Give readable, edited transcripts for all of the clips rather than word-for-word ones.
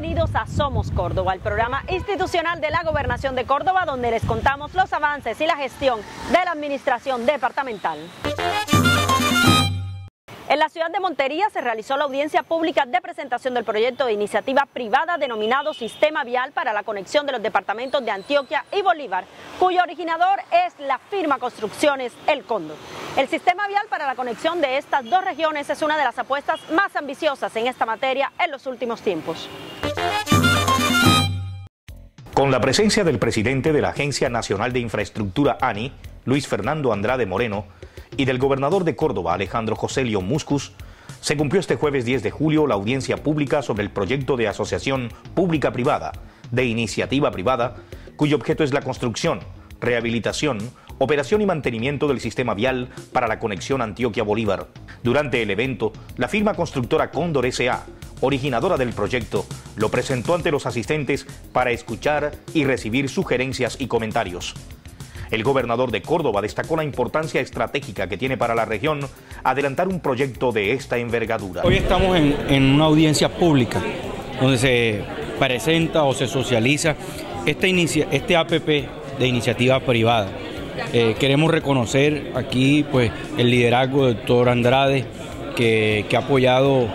Bienvenidos a Somos Córdoba, el programa institucional de la Gobernación de Córdoba, donde les contamos los avances y la gestión de la administración departamental. En la ciudad de Montería se realizó la audiencia pública de presentación del proyecto de iniciativa privada denominado Sistema Vial para la conexión de los departamentos de Antioquia y Bolívar, cuyo originador es la firma Construcciones El Cóndor. El sistema vial para la conexión de estas dos regiones es una de las apuestas más ambiciosas en esta materia en los últimos tiempos. Con la presencia del presidente de la Agencia Nacional de Infraestructura ANI, Luis Fernando Andrade Moreno, y del gobernador de Córdoba, Alejandro Joselio Muscus, se cumplió este jueves 10 de julio la audiencia pública sobre el proyecto de asociación pública-privada de iniciativa privada, cuyo objeto es la construcción, rehabilitación, operación y mantenimiento del sistema vial para la conexión Antioquia-Bolívar. Durante el evento, la firma constructora Cóndor S.A., originadora del proyecto, lo presentó ante los asistentes para escuchar y recibir sugerencias y comentarios. El gobernador de Córdoba destacó la importancia estratégica que tiene para la región adelantar un proyecto de esta envergadura. Hoy estamos en una audiencia pública donde se presenta o se socializa este APP de iniciativa privada. Queremos reconocer aquí pues el liderazgo del doctor Andrade que ha apoyado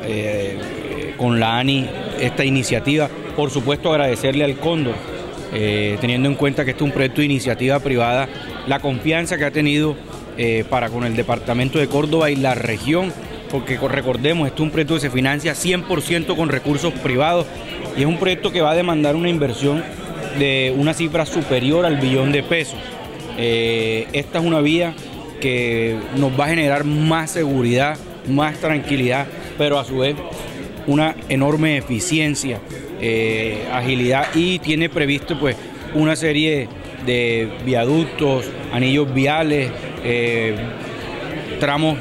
con la ANI esta iniciativa. Por supuesto agradecerle al Cóndor, teniendo en cuenta que este es un proyecto de iniciativa privada, la confianza que ha tenido para con el departamento de Córdoba y la región, porque recordemos, este es un proyecto que se financia 100% con recursos privados y es un proyecto que va a demandar una inversión de una cifra superior al billón de pesos. Esta es una vía que nos va a generar más seguridad, más tranquilidad, pero a su vez una enorme eficiencia, agilidad, y tiene previsto pues una serie de viaductos, anillos viales, tramos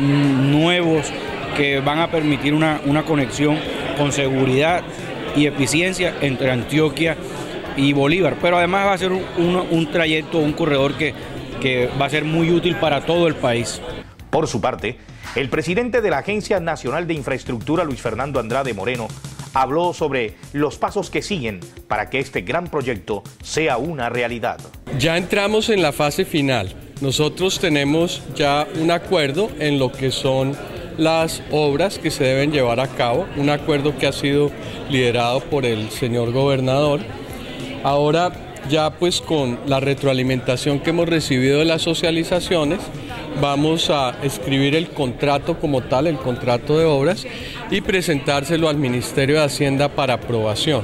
nuevos que van a permitir una conexión con seguridad y eficiencia entre Antioquia y Bolívar, pero además va a ser un trayecto, un corredor que va a ser muy útil para todo el país. Por su parte, el presidente de la Agencia Nacional de Infraestructura, Luis Fernando Andrade Moreno, habló sobre los pasos que siguen para que este gran proyecto sea una realidad. Ya entramos en la fase final. Nosotros tenemos ya un acuerdo en lo que son las obras que se deben llevar a cabo, un acuerdo que ha sido liderado por el señor gobernador. Ahora ya pues con la retroalimentación que hemos recibido de las socializaciones, vamos a escribir el contrato como tal, el contrato de obras, y presentárselo al Ministerio de Hacienda para aprobación.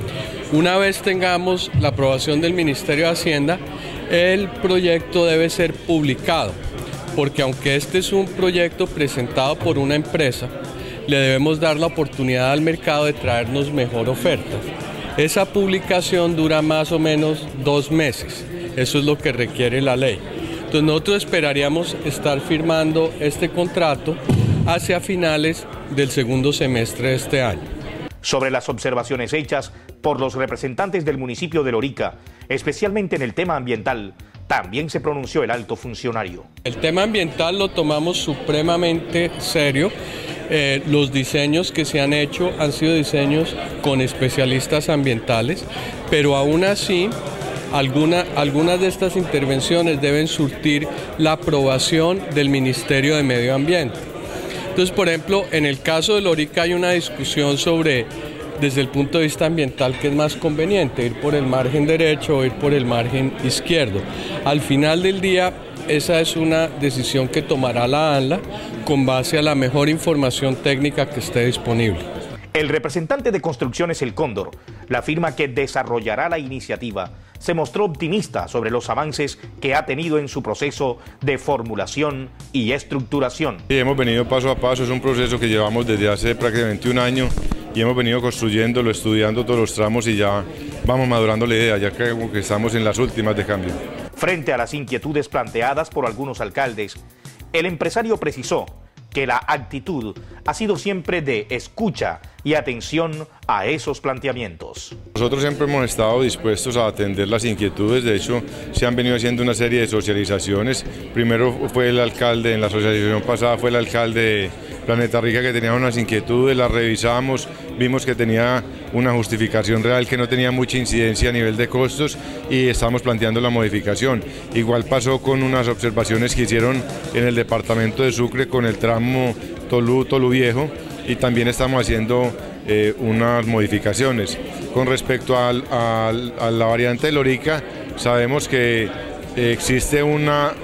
Una vez tengamos la aprobación del Ministerio de Hacienda, el proyecto debe ser publicado, porque aunque este es un proyecto presentado por una empresa, le debemos dar la oportunidad al mercado de traernos mejor oferta. Esa publicación dura más o menos 2 meses, eso es lo que requiere la ley. Entonces nosotros esperaríamos estar firmando este contrato hacia finales del segundo semestre de este año. Sobre las observaciones hechas por los representantes del municipio de Lorica, especialmente en el tema ambiental, también se pronunció el alto funcionario. El tema ambiental lo tomamos supremamente serio. Los diseños que se han hecho han sido diseños con especialistas ambientales, pero aún así algunas de estas intervenciones deben surtir la aprobación del Ministerio de Medio Ambiente. Entonces, por ejemplo, en el caso de Lorica hay una discusión sobre, desde el punto de vista ambiental, qué es más conveniente, ir por el margen derecho o ir por el margen izquierdo. Al final del día, esa es una decisión que tomará la ANLA con base a la mejor información técnica que esté disponible. El representante de Construcciones El Cóndor, la firma que desarrollará la iniciativa, se mostró optimista sobre los avances que ha tenido en su proceso de formulación y estructuración. Sí, hemos venido paso a paso, es un proceso que llevamos desde hace prácticamente un año y hemos venido construyéndolo, estudiando todos los tramos y ya vamos madurando la idea, ya que estamos en las últimas de cambio. Frente a las inquietudes planteadas por algunos alcaldes, el empresario precisó que la actitud ha sido siempre de escucha y atención a esos planteamientos. Nosotros siempre hemos estado dispuestos a atender las inquietudes, de hecho se han venido haciendo una serie de socializaciones. Primero fue el alcalde, en la socialización pasada fue el alcalde de Planeta Rica que tenía unas inquietudes, las revisamos, vimos que tenía una justificación real que no tenía mucha incidencia a nivel de costos y estamos planteando la modificación. Igual pasó con unas observaciones que hicieron en el departamento de Sucre con el tramo Tolú Viejo, y también estamos haciendo unas modificaciones. Con respecto a la variante de Lorica, sabemos que existe un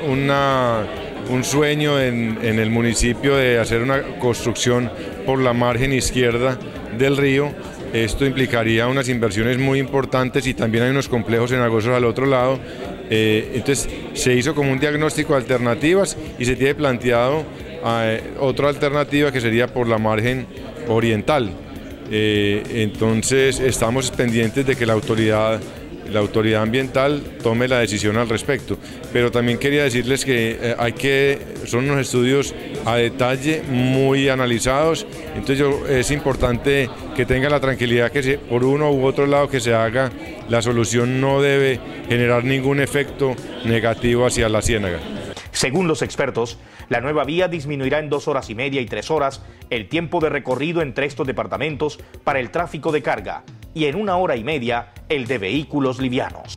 sueño en el municipio de hacer una construcción por la margen izquierda del río. Esto implicaría unas inversiones muy importantes y también hay unos complejos cenagosos al otro lado. Entonces se hizo como un diagnóstico de alternativas y se tiene planteado otra alternativa que sería por la margen oriental. Entonces estamos pendientes de que la autoridad ambiental tome la decisión al respecto, pero también quería decirles que son unos estudios a detalle muy analizados, entonces es importante que tengan la tranquilidad que por uno u otro lado que se haga, la solución no debe generar ningún efecto negativo hacia la ciénaga. Según los expertos, la nueva vía disminuirá en 2 horas y media y 3 horas el tiempo de recorrido entre estos departamentos para el tráfico de carga y en 1 hora y media el de vehículos livianos.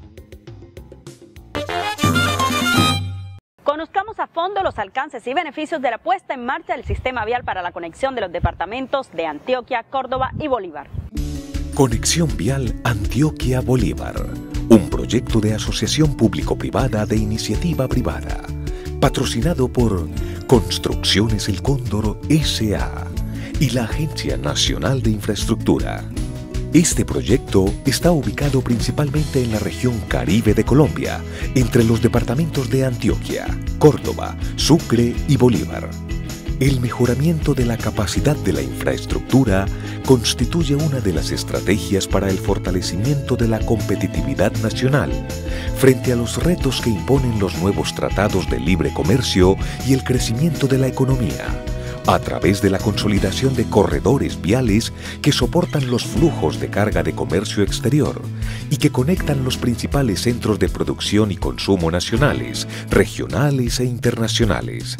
Conozcamos a fondo los alcances y beneficios de la puesta en marcha del sistema vial para la conexión de los departamentos de Antioquia, Córdoba y Bolívar. Conexión Vial Antioquia-Bolívar, un proyecto de asociación público-privada de iniciativa privada, patrocinado por Construcciones El Cóndor S.A. y la Agencia Nacional de Infraestructura. Este proyecto está ubicado principalmente en la región Caribe de Colombia, entre los departamentos de Antioquia, Córdoba, Sucre y Bolívar. El mejoramiento de la capacidad de la infraestructura constituye una de las estrategias para el fortalecimiento de la competitividad nacional frente a los retos que imponen los nuevos tratados de libre comercio y el crecimiento de la economía, a través de la consolidación de corredores viales que soportan los flujos de carga de comercio exterior y que conectan los principales centros de producción y consumo nacionales, regionales e internacionales.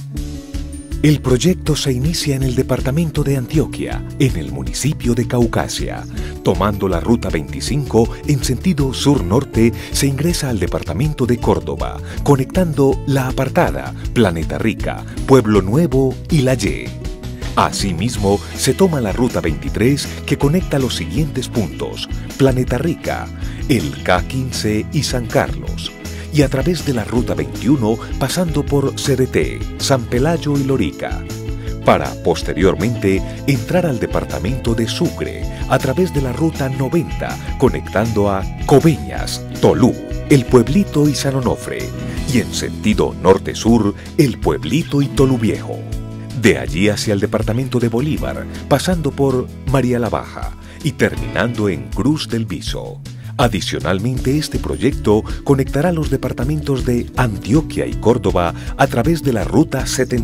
El proyecto se inicia en el departamento de Antioquia, en el municipio de Caucasia. Tomando la ruta 25 en sentido sur-norte, se ingresa al departamento de Córdoba, conectando La Apartada, Planeta Rica, Pueblo Nuevo y La Y. Asimismo, se toma la ruta 23 que conecta los siguientes puntos: Planeta Rica, el K15 y San Carlos. Y a través de la ruta 21 pasando por Cereté, San Pelayo y Lorica, para posteriormente entrar al departamento de Sucre a través de la ruta 90 conectando a Coveñas, Tolú, El Pueblito y San Onofre, y en sentido norte-sur El Pueblito y Tolú Viejo. De allí hacia el departamento de Bolívar, pasando por María la Baja y terminando en Cruz del Viso. Adicionalmente, este proyecto conectará los departamentos de Antioquia y Córdoba a través de la Ruta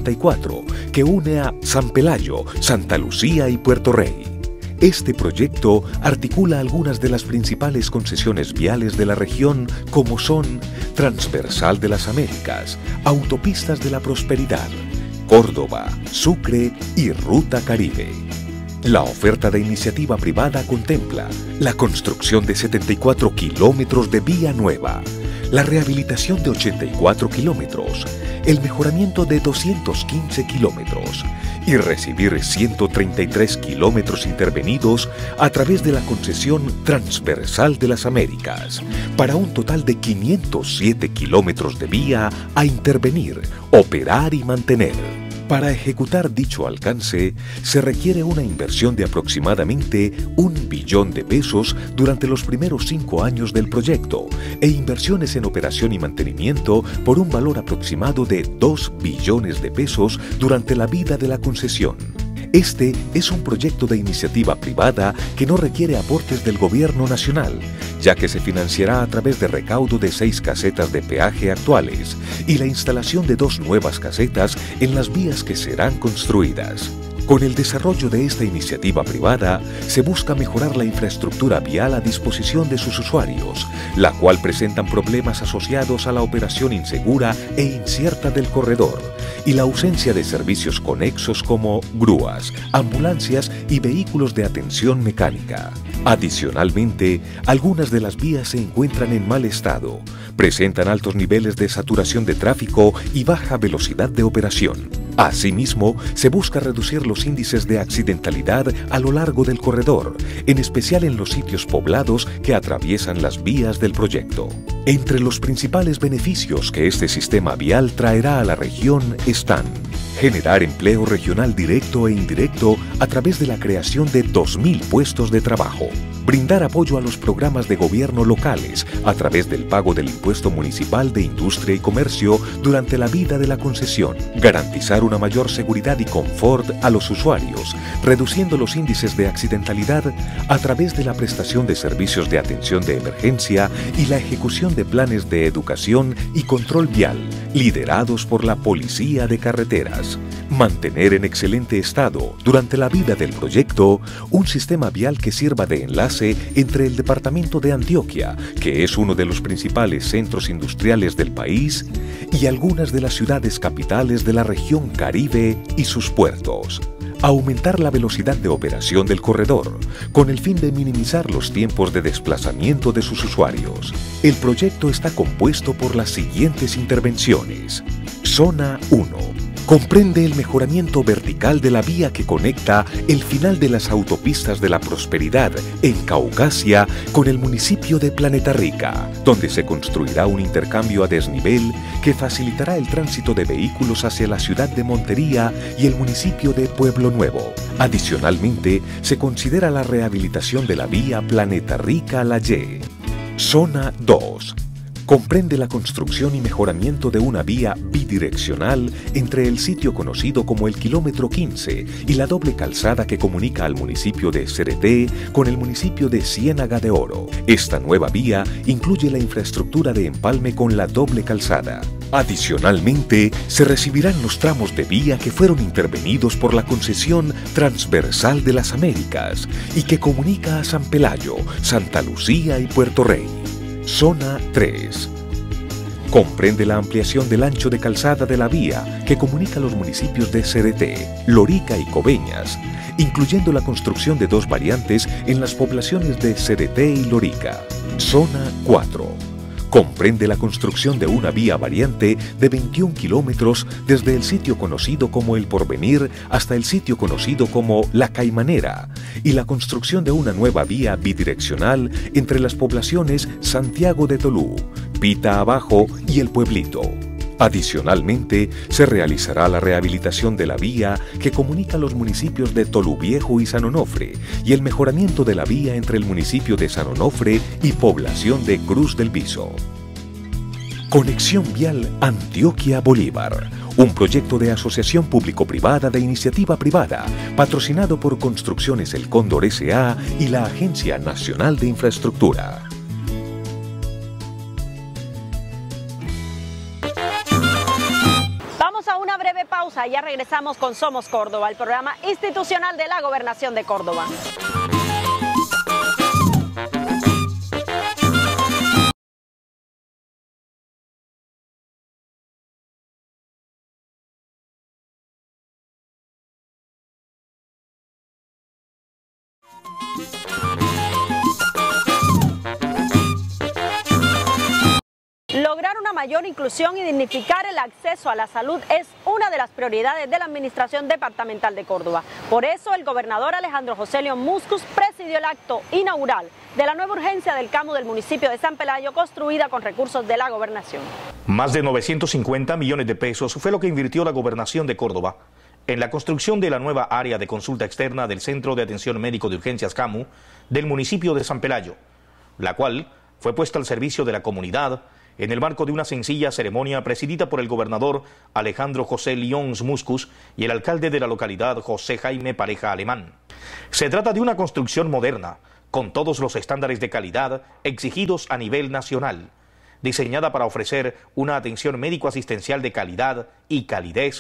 74, que une a San Pelayo, Santa Lucía y Puerto Rey. Este proyecto articula algunas de las principales concesiones viales de la región, como son Transversal de las Américas, Autopistas de la Prosperidad, Córdoba, Sucre y Ruta Caribe. La oferta de iniciativa privada contempla la construcción de 74 kilómetros de vía nueva, la rehabilitación de 84 kilómetros, el mejoramiento de 215 kilómetros y recibir 133 kilómetros intervenidos a través de la concesión Transversal de las Américas, para un total de 507 kilómetros de vía a intervenir, operar y mantener. Para ejecutar dicho alcance, se requiere una inversión de aproximadamente 1 billón de pesos durante los primeros 5 años del proyecto e inversiones en operación y mantenimiento por un valor aproximado de 2 billones de pesos durante la vida de la concesión. Este es un proyecto de iniciativa privada que no requiere aportes del gobierno nacional, ya que se financiará a través de recaudo de 6 casetas de peaje actuales y la instalación de 2 nuevas casetas en las vías que serán construidas. Con el desarrollo de esta iniciativa privada, se busca mejorar la infraestructura vial a disposición de sus usuarios, la cual presentan problemas asociados a la operación insegura e incierta del corredor y la ausencia de servicios conexos como grúas, ambulancias y vehículos de atención mecánica. Adicionalmente, algunas de las vías se encuentran en mal estado, presentan altos niveles de saturación de tráfico y baja velocidad de operación. Asimismo, se busca reducir los índices de accidentalidad a lo largo del corredor, en especial en los sitios poblados que atraviesan las vías del proyecto. Entre los principales beneficios que este sistema vial traerá a la región están: generar empleo regional directo e indirecto a través de la creación de 2.000 puestos de trabajo, brindar apoyo a los programas de gobierno locales a través del pago del impuesto municipal de industria y comercio durante la vida de la concesión, garantizar una mayor seguridad y confort a los usuarios, reduciendo los índices de accidentalidad a través de la prestación de servicios de atención de emergencia y la ejecución de planes de educación y control vial, liderados por la Policía de Carreteras. Mantener en excelente estado, durante la vida del proyecto, un sistema vial que sirva de enlace entre el departamento de Antioquia, que es uno de los principales centros industriales del país, y algunas de las ciudades capitales de la región Caribe y sus puertos. Aumentar la velocidad de operación del corredor, con el fin de minimizar los tiempos de desplazamiento de sus usuarios. El proyecto está compuesto por las siguientes intervenciones. Zona 1. Comprende el mejoramiento vertical de la vía que conecta el final de las autopistas de la Prosperidad en Caucasia con el municipio de Planeta Rica, donde se construirá un intercambio a desnivel que facilitará el tránsito de vehículos hacia la ciudad de Montería y el municipio de Pueblo Nuevo. Adicionalmente, se considera la rehabilitación de la vía Planeta Rica-La Y. Zona 2. Comprende la construcción y mejoramiento de una vía bidireccional entre el sitio conocido como el kilómetro 15 y la doble calzada que comunica al municipio de Cereté con el municipio de Ciénaga de Oro. Esta nueva vía incluye la infraestructura de empalme con la doble calzada. Adicionalmente, se recibirán los tramos de vía que fueron intervenidos por la concesión transversal de las Américas y que comunica a San Pelayo, Santa Lucía y Puerto Rey. Zona 3. Comprende la ampliación del ancho de calzada de la vía que comunica los municipios de Cereté, Lorica y Coveñas, incluyendo la construcción de 2 variantes en las poblaciones de Cereté y Lorica. Zona 4. Comprende la construcción de una vía variante de 21 kilómetros desde el sitio conocido como El Porvenir hasta el sitio conocido como La Caimanera y la construcción de una nueva vía bidireccional entre las poblaciones Santiago de Tolú, Pita Abajo y El Pueblito. Adicionalmente, se realizará la rehabilitación de la vía que comunica los municipios de Tolú Viejo y San Onofre y el mejoramiento de la vía entre el municipio de San Onofre y población de Cruz del Viso. Conexión Vial Antioquia-Bolívar, un proyecto de asociación público-privada de iniciativa privada, patrocinado por Construcciones El Cóndor S.A. y la Agencia Nacional de Infraestructura. Pausa, ya regresamos con Somos Córdoba, el programa institucional de la Gobernación de Córdoba. Lograr una mayor inclusión y dignificar el acceso a la salud es una de las prioridades de la Administración Departamental de Córdoba. Por eso, el gobernador Alejandro José Muscus presidió el acto inaugural de la nueva urgencia del CAMU del municipio de San Pelayo, construida con recursos de la gobernación. Más de 950 millones de pesos fue lo que invirtió la Gobernación de Córdoba en la construcción de la nueva área de consulta externa del Centro de Atención Médico de Urgencias CAMU del municipio de San Pelayo, la cual fue puesta al servicio de la comunidad en el marco de una sencilla ceremonia presidida por el gobernador Alejandro José Muscus y el alcalde de la localidad José Jaime Pareja Alemán. Se trata de una construcción moderna, con todos los estándares de calidad exigidos a nivel nacional, diseñada para ofrecer una atención médico-asistencial de calidad y calidez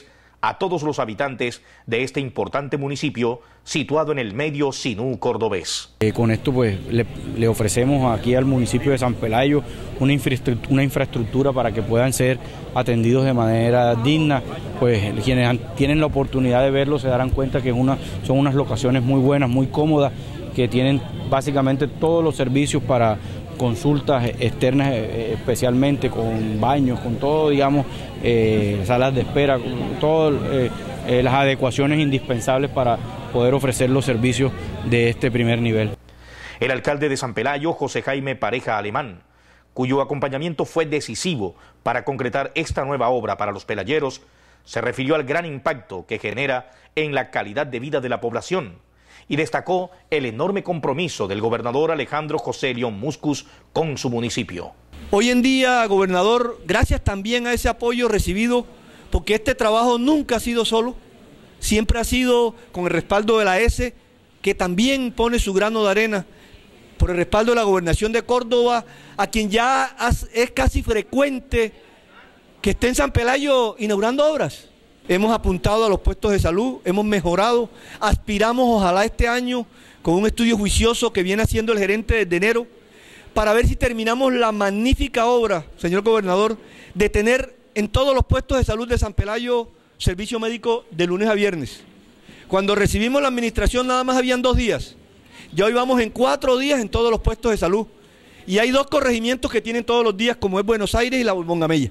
a todos los habitantes de este importante municipio situado en el medio Sinú cordobés. Con esto pues le ofrecemos aquí al municipio de San Pelayo una infraestructura para que puedan ser atendidos de manera digna. Pues quienes tienen la oportunidad de verlo se darán cuenta que son unas locaciones muy buenas, muy cómodas, que tienen básicamente todos los servicios para consultas externas, especialmente con baños, con todo, digamos, salas de espera, con todas las adecuaciones indispensables para poder ofrecer los servicios de este primer nivel. El alcalde de San Pelayo, José Jaime Pareja Alemán, cuyo acompañamiento fue decisivo para concretar esta nueva obra para los pelayeros, se refirió al gran impacto que genera en la calidad de vida de la población y destacó el enorme compromiso del gobernador Alejandro José León Muscus con su municipio. Hoy en día, gobernador, gracias también a ese apoyo recibido, porque este trabajo nunca ha sido solo, siempre ha sido con el respaldo de la ESE, que también pone su grano de arena, por el respaldo de la Gobernación de Córdoba, a quien ya es casi frecuente que esté en San Pelayo inaugurando obras. Hemos apuntado a los puestos de salud, hemos mejorado, aspiramos ojalá este año con un estudio juicioso que viene haciendo el gerente desde enero, para ver si terminamos la magnífica obra, señor gobernador, de tener en todos los puestos de salud de San Pelayo servicio médico de lunes a viernes. Cuando recibimos la administración nada más habían 2 días, ya hoy vamos en 4 días en todos los puestos de salud, y hay 2 corregimientos que tienen todos los días, como es Buenos Aires y la Bombongamella.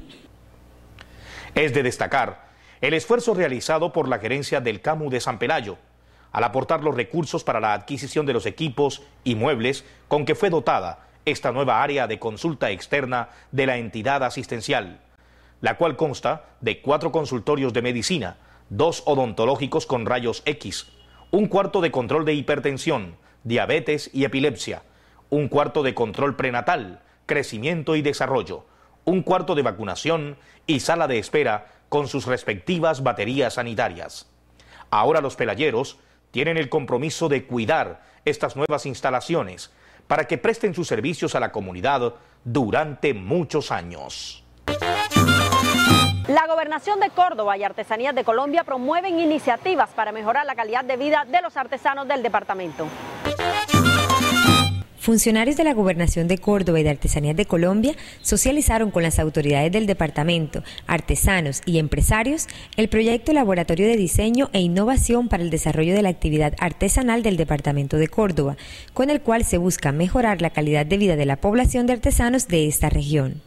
Es de destacar el esfuerzo realizado por la gerencia del CAMU de San Pelayo, al aportar los recursos para la adquisición de los equipos y muebles con que fue dotada esta nueva área de consulta externa de la entidad asistencial, la cual consta de 4 consultorios de medicina, 2 odontológicos con rayos X, un cuarto de control de hipertensión, diabetes y epilepsia, un cuarto de control prenatal, crecimiento y desarrollo, un cuarto de vacunación y sala de espera con sus respectivas baterías sanitarias. Ahora los pelayeros tienen el compromiso de cuidar estas nuevas instalaciones para que presten sus servicios a la comunidad durante muchos años. La Gobernación de Córdoba y Artesanías de Colombia promueven iniciativas para mejorar la calidad de vida de los artesanos del departamento. Funcionarios de la Gobernación de Córdoba y de Artesanías de Colombia socializaron con las autoridades del departamento, artesanos y empresarios el proyecto Laboratorio de Diseño e Innovación para el Desarrollo de la Actividad Artesanal del departamento de Córdoba, con el cual se busca mejorar la calidad de vida de la población de artesanos de esta región.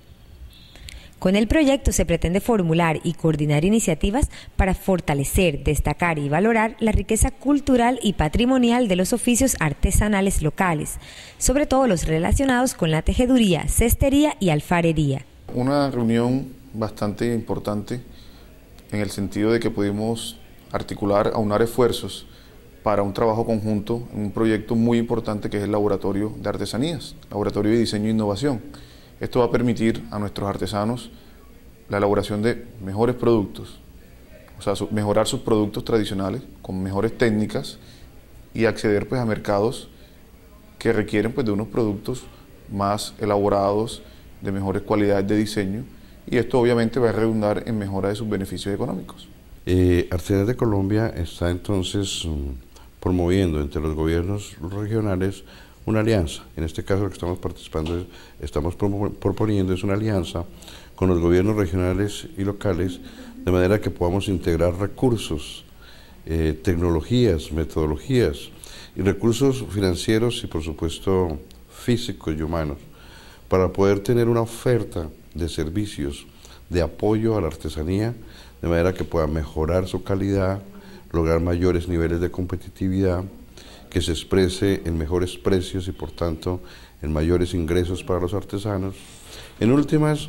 Con el proyecto se pretende formular y coordinar iniciativas para fortalecer, destacar y valorar la riqueza cultural y patrimonial de los oficios artesanales locales, sobre todo los relacionados con la tejeduría, cestería y alfarería. Una reunión bastante importante en el sentido de que pudimos articular, aunar esfuerzos para un trabajo conjunto en un proyecto muy importante que es el Laboratorio de Artesanías, Laboratorio de Diseño e Innovación. Esto va a permitir a nuestros artesanos la elaboración de mejores productos, o sea, mejorar sus productos tradicionales con mejores técnicas y acceder pues a mercados que requieren pues de unos productos más elaborados, de mejores cualidades de diseño, y esto obviamente va a redundar en mejora de sus beneficios económicos. Artesanías de Colombia está entonces promoviendo entre los gobiernos regionales una alianza. En este caso lo que estamos participando, estamos proponiendo es una alianza con los gobiernos regionales y locales, de manera que podamos integrar recursos, tecnologías, metodologías y recursos financieros y por supuesto físicos y humanos, para poder tener una oferta de servicios de apoyo a la artesanía, de manera que pueda mejorar su calidad, lograr mayores niveles de competitividad, que se exprese en mejores precios y por tanto en mayores ingresos para los artesanos. En últimas,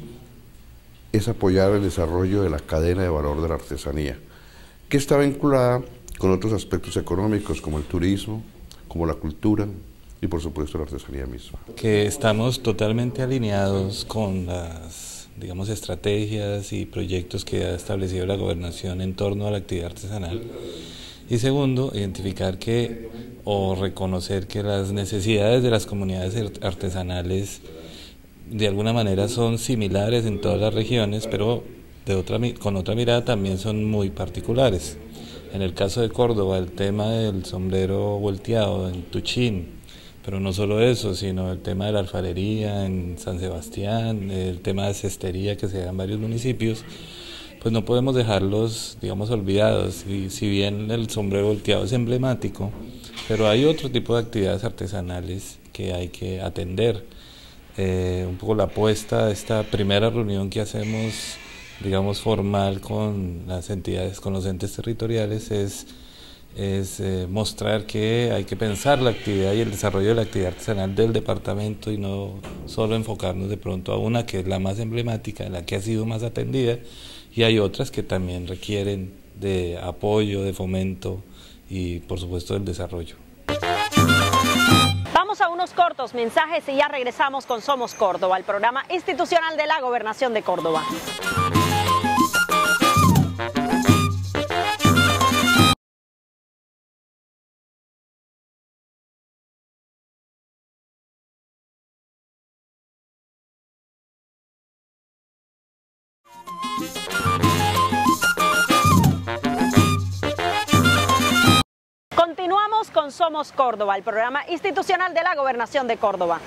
es apoyar el desarrollo de la cadena de valor de la artesanía, que está vinculada con otros aspectos económicos como el turismo, como la cultura y por supuesto la artesanía misma. Que estamos totalmente alineados con las, digamos, estrategias y proyectos que ha establecido la gobernación en torno a la actividad artesanal. Y segundo, identificar que o reconocer que las necesidades de las comunidades artesanales de alguna manera son similares en todas las regiones, pero con otra mirada también son muy particulares. En el caso de Córdoba, el tema del sombrero volteado en Tuchín, pero no solo eso, sino el tema de la alfarería en San Sebastián, el tema de cestería que se da en varios municipios, pues no podemos dejarlos, digamos, olvidados. Y si bien el sombrero volteado es emblemático, pero hay otro tipo de actividades artesanales que hay que atender. Un poco la apuesta de esta primera reunión que hacemos, digamos, formal con las entidades, con los entes territoriales, es mostrar que hay que pensar la actividad y el desarrollo de la actividad artesanal del departamento y no solo enfocarnos de pronto a una que es la más emblemática, la que ha sido más atendida, y hay otras que también requieren de apoyo, de fomento y por supuesto del desarrollo. Vamos a unos cortos mensajes y ya regresamos con Somos Córdoba, el programa institucional de la Gobernación de Córdoba. Continuamos con Somos Córdoba, el programa institucional de la Gobernación de Córdoba.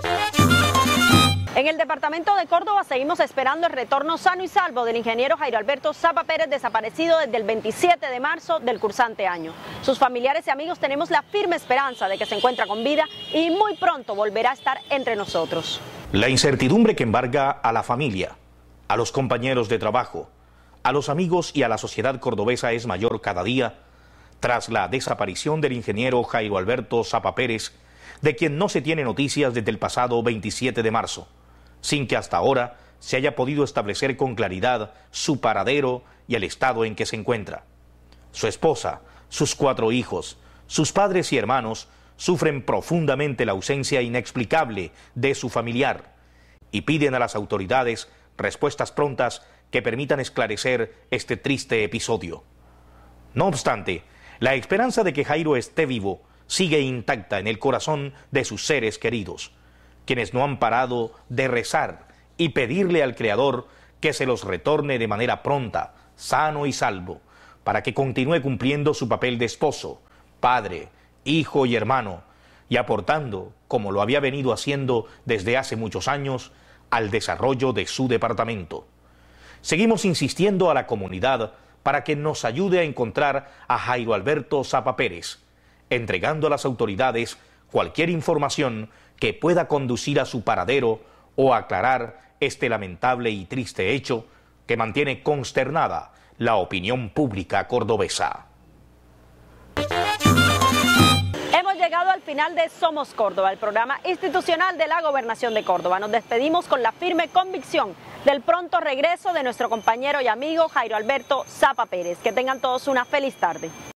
En el departamento de Córdoba seguimos esperando el retorno sano y salvo del ingeniero Jairo Alberto Zapa Pérez, desaparecido desde el 27 de marzo del cursante año. Sus familiares y amigos tenemos la firme esperanza de que se encuentra con vida y muy pronto volverá a estar entre nosotros. La incertidumbre que embarga a la familia, a los compañeros de trabajo, a los amigos y a la sociedad cordobesa es mayor cada día tras la desaparición del ingeniero Jairo Alberto Zapa Pérez, de quien no se tiene noticias desde el pasado 27 de marzo, sin que hasta ahora se haya podido establecer con claridad su paradero y el estado en que se encuentra. Su esposa, sus 4 hijos, sus padres y hermanos sufren profundamente la ausencia inexplicable de su familiar y piden a las autoridades respuestas prontas que permitan esclarecer este triste episodio. No obstante, la esperanza de que Jairo esté vivo sigue intacta en el corazón de sus seres queridos, quienes no han parado de rezar y pedirle al Creador que se los retorne de manera pronta, sano y salvo, para que continúe cumpliendo su papel de esposo, padre, hijo y hermano, y aportando, como lo había venido haciendo desde hace muchos años, al desarrollo de su departamento. Seguimos insistiendo a la comunidad para que nos ayude a encontrar a Jairo Alberto Zapa Pérez, entregando a las autoridades cualquier información que pueda conducir a su paradero o aclarar este lamentable y triste hecho que mantiene consternada la opinión pública cordobesa. Hemos llegado al final de Somos Córdoba, el programa institucional de la Gobernación de Córdoba. Nos despedimos con la firme convicción del pronto regreso de nuestro compañero y amigo Jairo Alberto Zapa Pérez. Que tengan todos una feliz tarde.